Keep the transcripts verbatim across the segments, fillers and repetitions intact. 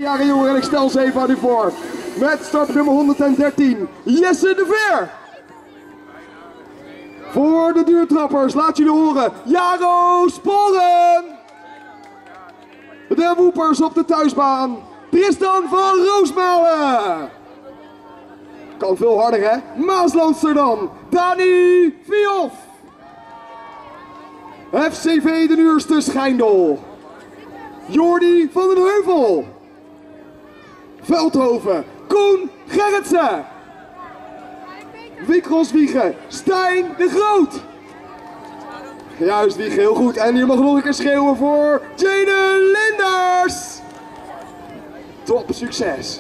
Jaren jongen, en ik stel ze even aan u voor. Met startnummer honderddertien, Jesse de Veer. Voor de duurtrappers, laat jullie horen, Jaro Sporen. De woepers op de thuisbaan, Tristan van Roosmalen. Kan veel harder, hè? Maaslandster dan, Dani Vioff. F C V de Nuurste Schijndel, Jordi van den Heuvel. Veldhoven, Koen Gerritsen. Wikroswiegen, Stijn de Groot. Juist, Wiegen, heel goed. En hier mag nog een keer schreeuwen voor Jaden Linders. Top, succes.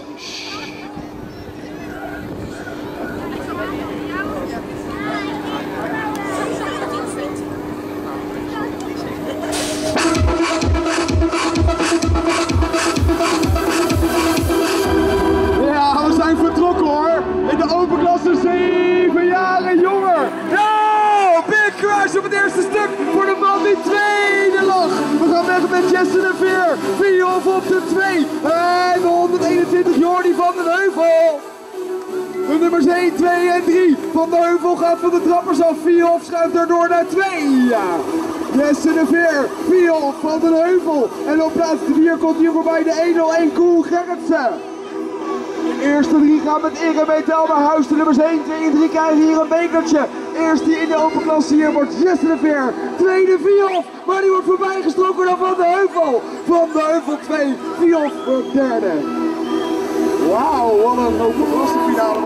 Ja, we zijn vertrokken hoor. In de open klasse zeven jaren jonger. Ja, Big Crash op het eerste stuk voor de man die tweede lag. We gaan weg met Jesse de Veer. Vioff op de twee. En de honderdeenentwintig Jordi van den Heuvel. De nummers één, twee en drie. Van den Heuvel gaat van de trappers af. Vioff schuift erdoor naar twee. Ja. Jesse de Veer, Vioff van den Heuvel. En op plaats vier komt hier voorbij de honderdéén Koen Gerritsen. De eerste drie gaan met eremedaal naar huis. De nummers één, twee en drie krijgen hier een bekertje. Eerste in de open klasse hier wordt Jesse de Veer. Tweede Vioff, maar die wordt voorbij gestrokken door Van den Heuvel. Van den Heuvel twee, Vioff wordt derde. Wauw, wat een open klasse finale.